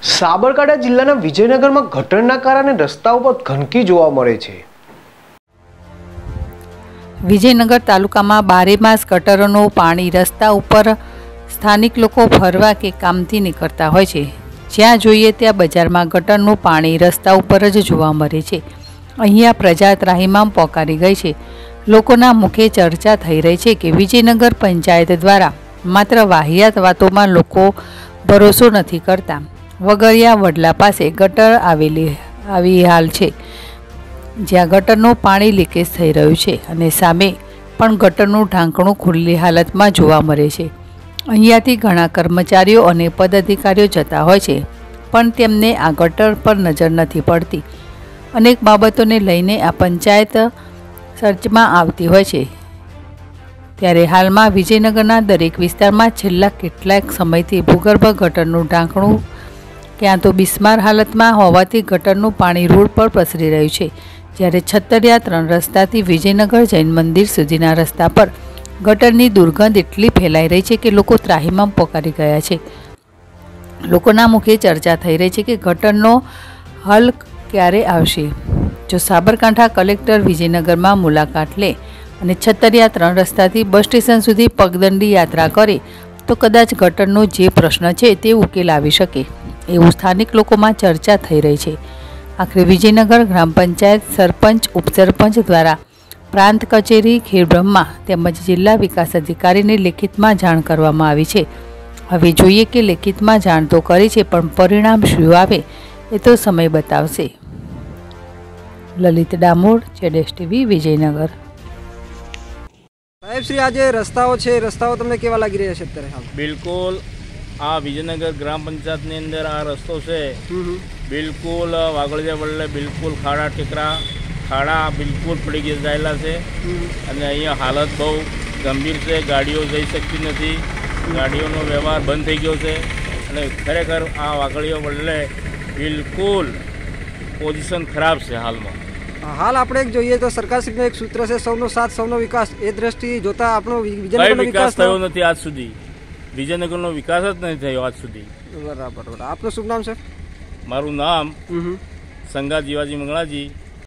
સાબરકાંઠા જિલ્લાના વિજયનગરમાં ગટરના કારણે રસ્તા ઉપર ગંદકી જોવા મળે છે। વિજયનગર તાલુકામાં બારેમાસ ગટરનું પાણી રસ્તા ઉપર સ્થાનિક લોકો ફરવા કે કામથી નીકળતા હોય છે। જ્યાં જોઈએ ત્યાં બજારમાં ગટરનું પાણી રસ્તા ઉપર જ જોવા મળે છે। અહીંયા પ્રજા ત્રાહિમામ પોકારી ગઈ છે। લોકોના મુખે ચર્ચા થઈ રહી છે કે વિજયનગર પંચાયત દ્વારા માત્ર વાહિયાત વાતોમાં લોકો ભરોસો નથી કરતા। વગરિયા વડલા પાસે ગટર આવી હાલ છે, જ્યાં ગટરનું પાણી લીકેજ થઈ રહ્યું છે અને સામે પણ ગટરનું ઢાંકણું ખુલ્લી હાલતમાં જોવા મળે છે। અહીંયાથી ઘણા કર્મચારીઓ અને પદાધિકારીઓ જતા હોય છે, પણ તેમને આ ગટર પર નજર નથી પડતી। અનેક બાબતોને લઈને આ પંચાયત સર્ચમાં આવતી હોય છે। ત્યારે હાલમાં વિજયનગરના દરેક વિસ્તારમાં છેલ્લા કેટલાક સમયથી ભૂગર્ભ ગટરનું ઢાંકણું ક્યાં તો બિસ્માર હાલતમાં હોવાથી ગટરનું પાણી રોડ પર પ્રસરી રહ્યું છે। જ્યારે છતરિયા 3 રસ્તાથી વિજયનગર જૈન મંદિર સુધીના રસ્તા પર ગટરની દુર્ગંધ એટલી ફેલાઈ રહી છે કે લોકો ત્રાહિમામ પોકારી ગયા છે। લોકોના મુખે ચર્ચા થઈ રહી છે કે ગટરનો હલ ક્યારે આવશે। જો સાબરકાંઠા કલેક્ટર વિજયનગરમાં મુલાકાત લે અને છતરિયા 3 રસ્તાથી બસ સ્ટેશન સુધી પગદંડી યાત્રા કરે તો કદાચ ગટરનો જે પ્રશ્ન છે તે ઉકેલ આવી શકે એવું સ્થાનિક લોકોમાં ચર્ચા થઈ રહી છે। આખરે વિજયનગર ગ્રામ પંચાયત સરપંચ ઉપસરપંચ દ્વારા પ્રાંત કચેરી ખેડબ્રહ્મા તેમજ જિલ્લા વિકાસ અધિકારીને લેખિતમાં જાણ કરવામાં આવી છે। હવે જોઈએ કે લેખિતમાં જાણ તો કરી છે, પણ પરિણામ શું આવે એ તો સમય બતાવશે। લલિત ડામોર, જેડેશ ટીવી, વિજયનગર। સાહેબ શ્રી, આજે રસ્તાઓ છે, રસ્તાઓ તમને કેવા લાગી રહ્યા છે અત્યારે? હાલ બિલકુલ આ વિજયનગર ગ્રામ પંચાયતની અંદર આ રસ્તો છે, બિલકુલ વાગળિયા વડલે બિલકુલ ખાડા ટેકરા ખાડા બિલકુલ પડી ગયેલા છે અને અહીંયા હાલત બહુ ગંભીર છે। ગાડીઓ જઈ શકતી નથી, ગાડીઓનો વ્યવહાર બંધ થઈ ગયો છે અને ખરેખર આ વાગળિયા વડલે બિલકુલ પોઝિશન ખરાબ છે હાલમાં। હાલ આપણે જોઈએ તો સરકારશ્રીનું એક સૂત્ર છે, સૌનો સાથ સૌનો વિકાસ। એ દ્રષ્ટિએ જોતા આપણો વિજયનગરનો વિકાસ થયો નથી આજ સુધી। વિજયનગરનો વિકાસ જ નથી થયો આજ સુધી। બરાબર। આપનું શુભ નામ છે? મારું નામ સંગાત જીવાજી મંગળાજી,